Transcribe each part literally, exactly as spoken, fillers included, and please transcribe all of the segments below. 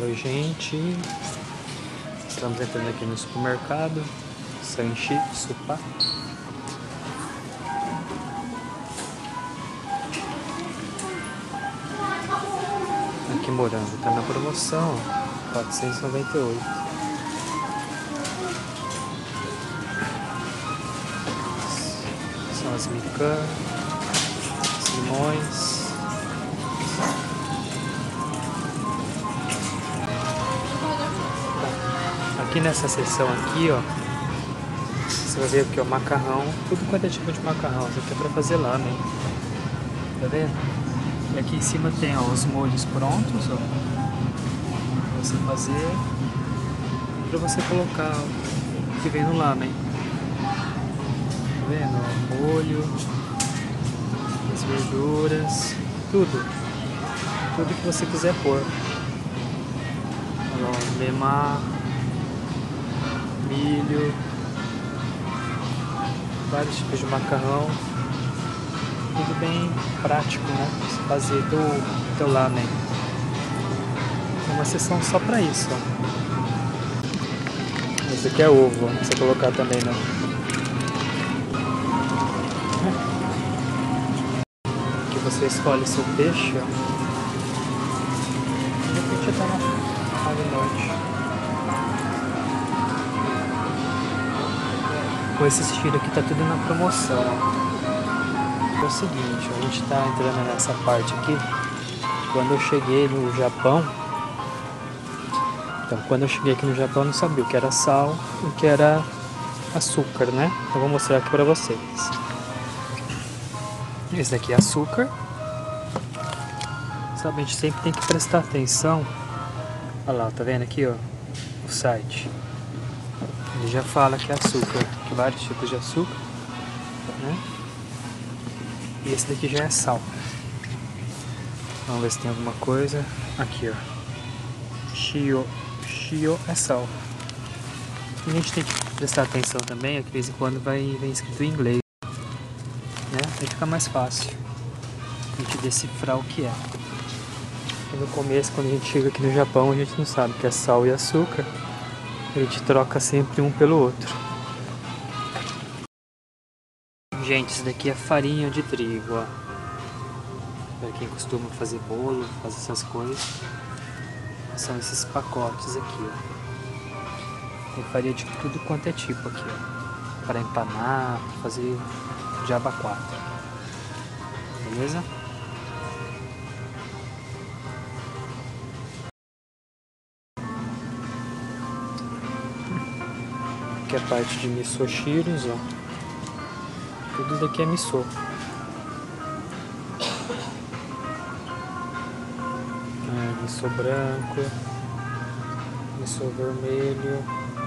Oi, gente, estamos entrando aqui no supermercado Sanchi Supa. Aqui morango tá na promoção, quatrocentos e noventa e oito. São as mican, os limões. Aqui nessa seção aqui, ó, você vai ver aqui, ó, macarrão, tudo quanto é tipo de macarrão. Isso aqui é pra fazer lamen, tá vendo? E aqui em cima tem, ó, os molhos prontos, ó, pra você fazer e pra você colocar o que vem no lamen. Tá vendo? Ó, molho, as verduras, tudo, tudo que você quiser pôr. Olha lá, ó, lemar, milho, vários tipos de macarrão, tudo bem prático, né? Você fazer do teu lamen. Tem uma seção só pra isso, ó. Esse aqui é ovo, ó, pra você colocar também, né? Aqui você escolhe seu peixe, ó. De repente tá na água norte. Com esse estilo aqui tá tudo na promoção. É o seguinte, a gente tá entrando nessa parte aqui. Quando eu cheguei no Japão, então quando eu cheguei aqui no Japão eu não sabia o que era sal e o que era açúcar, né? Eu vou mostrar aqui pra vocês. Esse daqui é açúcar. Sabe, a gente sempre tem que prestar atenção. Olha lá, tá vendo aqui, ó, o site. Ele já fala que é açúcar, que vários tipos de açúcar, né? E esse daqui já é sal. Vamos ver se tem alguma coisa. Aqui, ó. Shio. Shio é sal. E a gente tem que prestar atenção também, que de vez em quando vai, vai escrito em inglês, né? Aí fica mais fácil a gente decifrar o que é. E no começo, quando a gente chega aqui no Japão, a gente não sabe o que é sal e açúcar. A gente troca sempre um pelo outro. Gente, isso daqui é farinha de trigo, ó. Para quem costuma fazer bolo, fazer essas coisas, são esses pacotes aqui, ó. Tem farinha de tudo quanto é tipo aqui, ó. Para empanar, para fazer diaba quatro. Beleza? Aqui é a parte de misoshiros, ó. Tudo isso daqui é miso. É, miso branco, miso vermelho.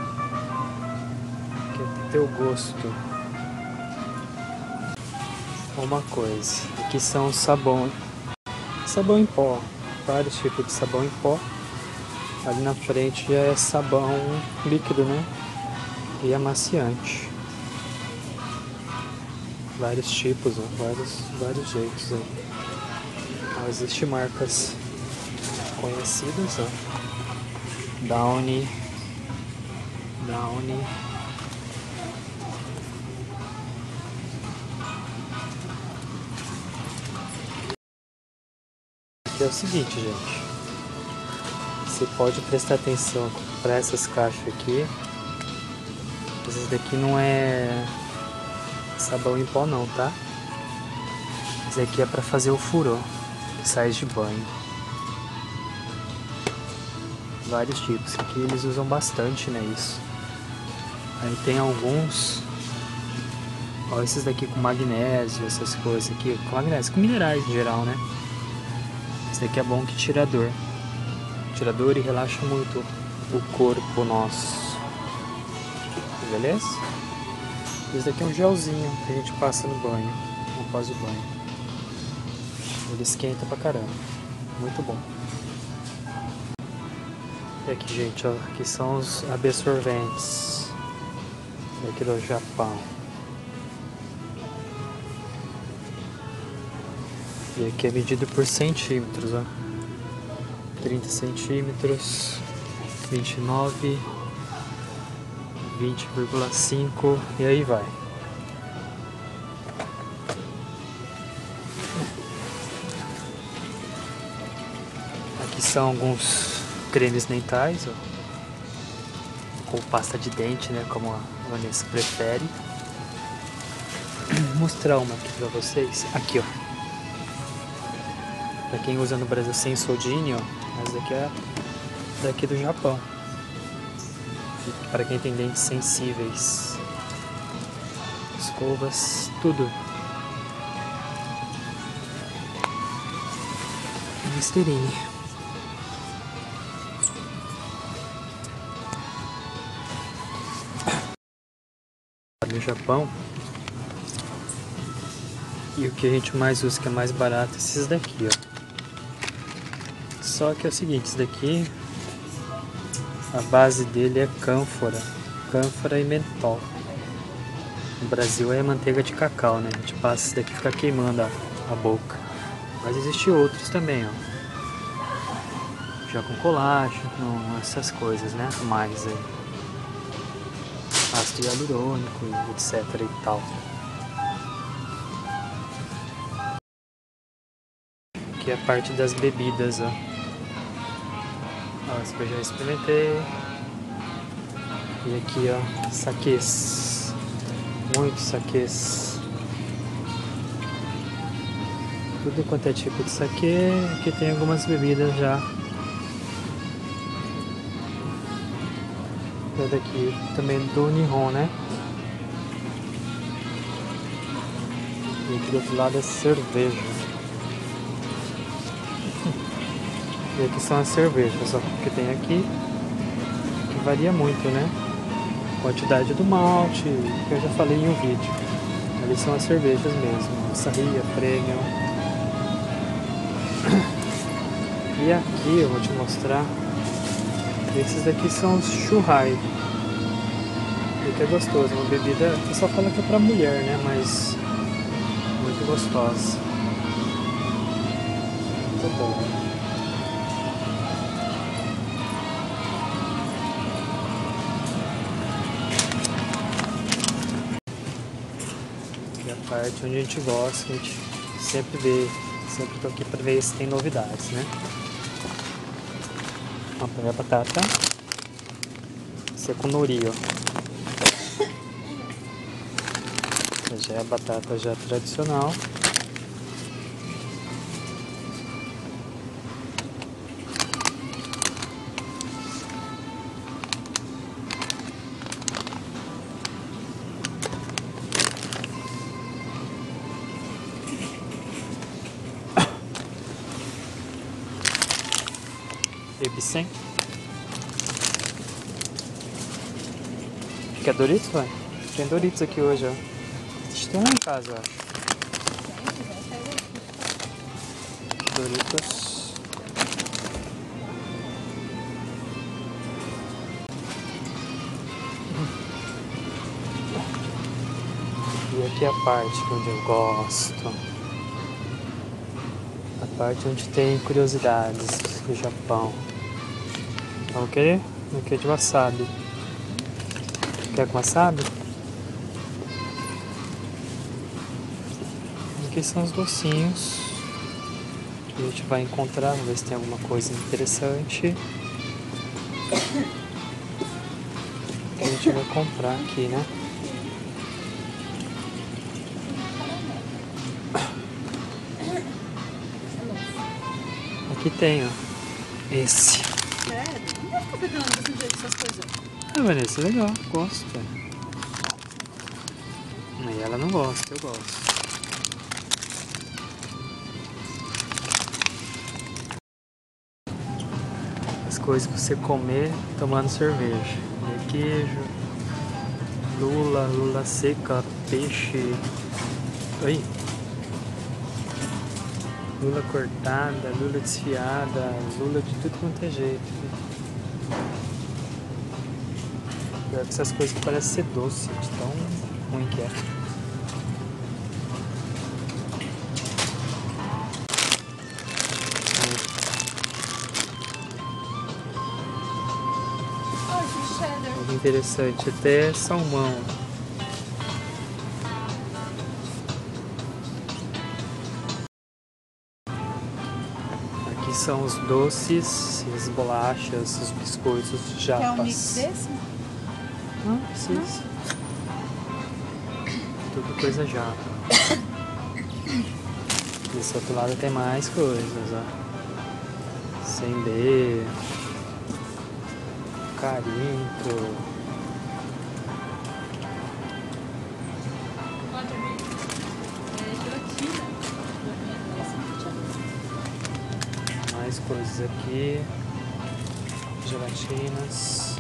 Aqui é teu gosto. Uma coisa, aqui são sabão, sabão em pó, vários tipos de sabão em pó. Ali na frente já é sabão líquido, né? E amaciante. Vários tipos, ó, vários, vários jeitos aí. Ó, existem marcas conhecidas, ó. Downy, Downy. Aqui é o seguinte, gente. Você pode prestar atenção para essas caixas aqui. Esse daqui não é sabão em pó não, tá? Esse aqui é para fazer o furô, sais de banho. Vários tipos, aqui eles usam bastante, né, isso. Aí tem alguns, ó, esses daqui com magnésio, essas coisas aqui, com magnésio, com minerais em geral, né? Esse daqui é bom que tira dor. Tira dor e relaxa muito o corpo nosso. Beleza? Esse daqui é um gelzinho que a gente passa no banho, após o banho. Ele esquenta pra caramba. Muito bom. E aqui, gente, ó, aqui são os absorventes daqui do Japão. E aqui é medido por centímetros, ó. trinta centímetros, vinte e nove, vinte vírgula cinco e aí vai. Aqui são alguns cremes dentais, ó, ou pasta de dente, né, como a Vanessa prefere. Vou mostrar uma aqui pra vocês. Aqui, ó. Pra quem usa no Brasil Sensodyne, ó, essa daqui é daqui do Japão. Para quem tem dentes sensíveis, escovas, tudo. Listerine. No Japão, e o que a gente mais usa, que é mais barato, é esses daqui, ó. Só que é o seguinte, esse daqui, a base dele é cânfora, cânfora e mentol. No Brasil é manteiga de cacau, né? A gente passa esse daqui e fica queimando a, a boca. Mas existem outros também, ó. Já com colágeno, essas coisas, né? Mais aí. Ácido hialurônico, etc e tal. Aqui é a parte das bebidas, ó. Ó, esse que eu já experimentei. E aqui, ó, saquês. Muitos saquês. Tudo quanto é tipo de saquê. Aqui tem algumas bebidas já. É daqui também do Nihon, né? E aqui do outro lado é cerveja. E aqui são as cervejas, ó, que tem aqui, que varia muito, né? Quantidade do malte, que eu já falei em um vídeo. Ali são as cervejas mesmo, Saria, Premium. E aqui eu vou te mostrar. Esses daqui são os churrai. E que é gostoso, uma bebida, o pessoal fala que é pra mulher, né? Mas muito gostosa. Muito bom. E a parte onde a gente gosta, que a gente sempre vê, sempre tô aqui pra ver se tem novidades, né? Ó, pegar a batata. Essa é com nori, ó. Essa já é a batata já tradicional. Ebsen. Quer Doritos, vai? Tem Doritos aqui hoje, ó. Acho que tem lá em casa, eu acho. Doritos. E aqui é a parte onde eu gosto. A parte onde tem curiosidades do Japão. Vamos querer? Aqui é de wasabi. Quer com wasabi? Aqui são os docinhos que a gente vai encontrar. Vamos ver se tem alguma coisa interessante que a gente vai comprar aqui, né? Aqui tem, ó, esse. Sério? Não deve ficar pegando desse jeito essas coisas. Ah, Vanessa, legal, gosto. E ela não gosta, eu gosto. As coisas pra você comer tomando cerveja. E queijo, lula, lula seca, peixe. Oi. Lula cortada, lula desfiada, lula de tudo quanto é jeito. Pior que essas coisas que parecem ser doce, de tão ruim que é. interessante, até salmão. Aqui são os doces, as bolachas, os biscoitos de japas. Quer um mix desse? Não precisa. Tudo coisa japa. Desse outro lado tem mais coisas, ó. Sendê, carinto. Mais coisas aqui. Gelatinas.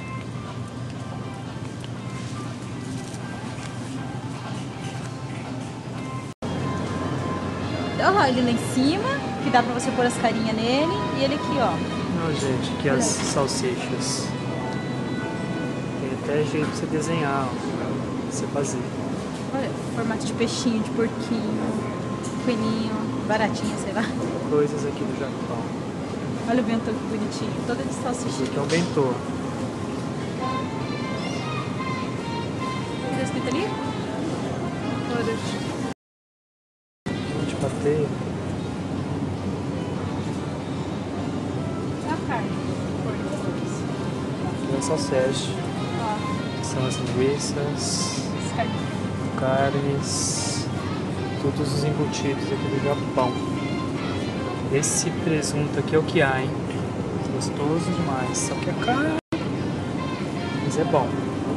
Olha lá ele lá em cima, que dá pra você pôr as carinhas nele. E ele aqui, ó. Não, gente, aqui as salsichas. Tem até jeito pra você desenhar, ó, pra você fazer. Olha, formato de peixinho, de porquinho, coelhinho, baratinha, sei lá. Coisas aqui do Japão. Olha o bentô que bonitinho, toda de salsicha. Isso aqui é um bentô. Tá escrito ali? Olha. De patê. É a carne. Aqui é só sete. Ó, São as linguiças, esse carninho. carnes, todos os embutidos aqui do Japão. Esse presunto aqui é o que há, hein? Gostoso demais. Só que é caro, mas é bom.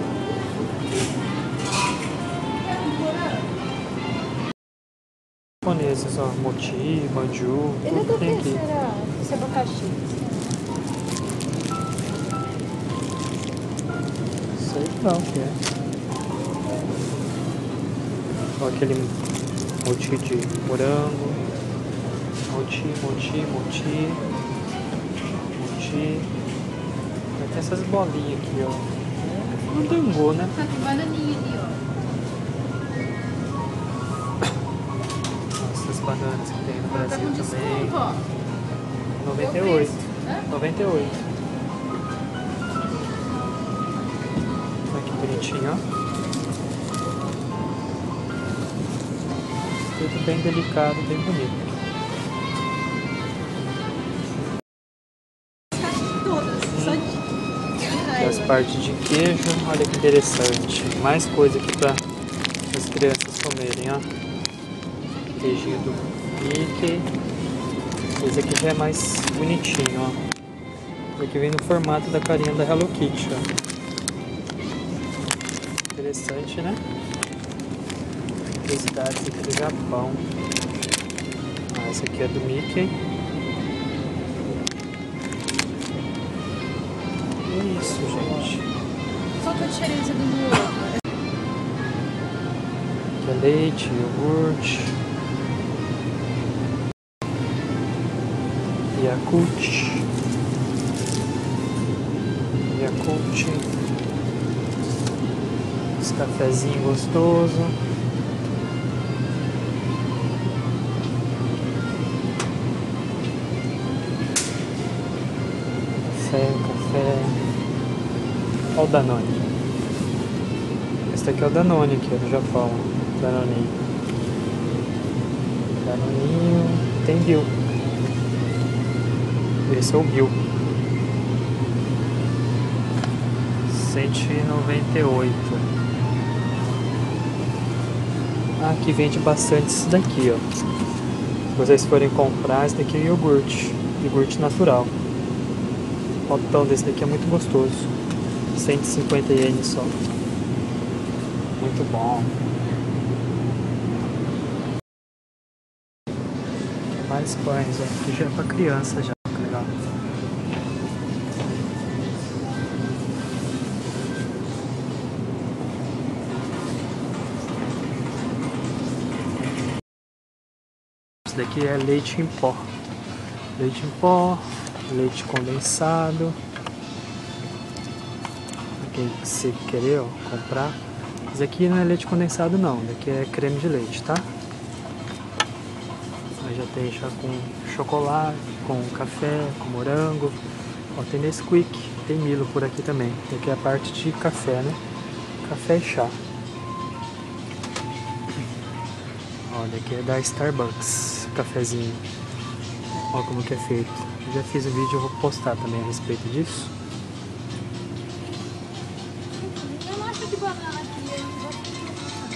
Japoneses, ó, mochi, manju, Ele é tudo do tem que aqui. será? Esse abacaxi. Sei não o que é. Ó, aquele mochi de morango. Mochi, mochi, mochi. Mochi. Tem essas bolinhas aqui, ó. Um dango, né? Tá com bananinha ali, ó. Essas bananas que tem no Tá Brasil com também. desconto, ó. noventa e oito. Hã? noventa e oito. Olha que bonitinho, ó. Tudo bem delicado, bem bonito. Todas, só de Aqui as raiva. partes de queijo, olha que interessante. Mais coisa aqui para as crianças comerem, ó. Queijinho do Mickey. Esse aqui já é mais bonitinho, ó. Aqui vem no formato da carinha da Hello Kitty, ó. Interessante, né? Curiosidades aqui do Japão. Ah, esse aqui é do Mickey. E é isso, gente. Qual que é a diferença do do outro? Aqui é leite, iogurte. Yakult. Yakult. Esse cafezinho gostoso. Café, café. Olha o Danone. Esse daqui é o Danone aqui, do Japão. Danoninho. Danoninho. Tem Bill. Esse é o Bill. cento e noventa e oito. Ah, aqui vende bastante isso daqui, ó. Se vocês forem comprar, esse daqui é iogurte. Iogurte natural. O potão desse daqui é muito gostoso. cento e cinquenta ienes só. Muito bom. Mais pães, ó. Aqui já é pra criança já. Que legal. Esse daqui é leite em pó. Leite em pó, leite condensado. Quem se querer, ó, comprar. Esse aqui não é leite condensado não, esse aqui é creme de leite, tá? Aí já tem já com chocolate, com café, com morango. Ó, tem Nesquik, tem Milo por aqui também. Aqui é a parte de café, né? Café e chá. Olha, aqui é da Starbucks, cafezinho. Olha como que é feito. Eu já fiz um vídeo, eu vou postar também a respeito disso. Eu não acho de banana aqui, eu não gosto de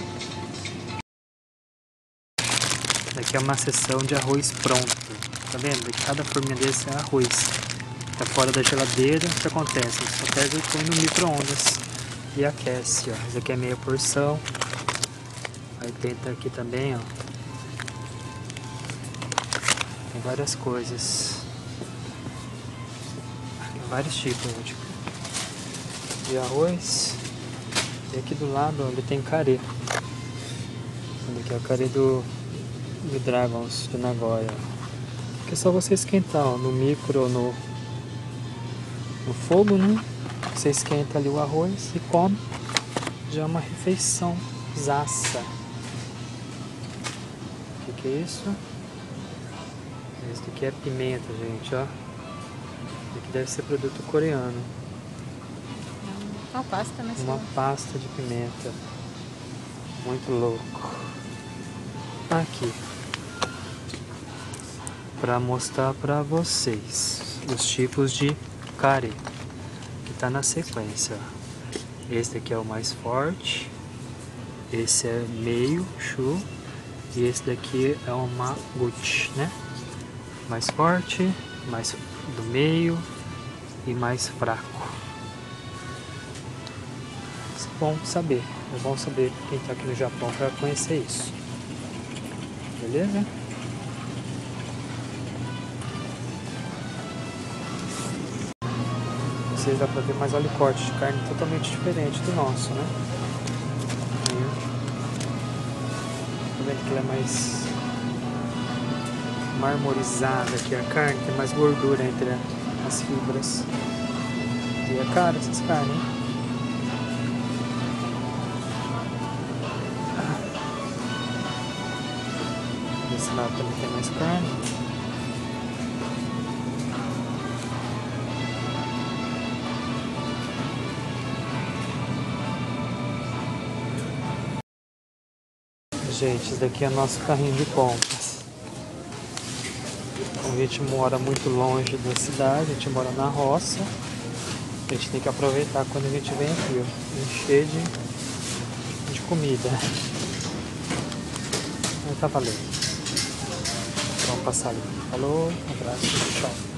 banana. Aqui é uma seção de arroz pronto. Tá vendo? Cada forminha desse é arroz. Tá fora da geladeira, o que acontece? Só pega e põe no micro-ondas e aquece, ó. Esse aqui é meia porção. Aí tem aqui também, ó. Tem várias coisas. Tem vários tipos, ó, tipo, de arroz. E aqui do lado, ó, ele tem carê. Olha aqui é o carê do, do Dragons de Nagoya. Que é só você esquentar, ó, no micro ou no, no fogo, né? Você esquenta ali o arroz e come. Já é uma refeição zaça. O que, que é isso? Isso aqui é pimenta, gente, ó. Isso aqui deve ser produto coreano. Uma pasta, né? Uma pasta de pimenta. Muito louco. Aqui. Para mostrar para vocês os tipos de carê que tá na sequência. Esse aqui é o mais forte. Esse é meio chu. E esse daqui é uma gut, né? Mais forte, mais do meio e mais fraco. Isso é bom saber. É bom saber quem tá aqui no Japão para conhecer isso. Beleza? Vocês dá pra ver, mas olha o corte de carne totalmente diferente do nosso, né? Aí, tá vendo que ela é mais marmorizada aqui a carne, tem mais gordura entre as fibras. E é caro essas carnes, hein? Desse lado também tem mais carne. Gente, esse daqui é nosso carrinho de compras. Como a gente mora muito longe da cidade, a gente mora na roça, a gente tem que aproveitar quando a gente vem aqui, ó, encher de, de comida. Aí tá valendo. Vamos passar ali. Falou, um abraço, tchau.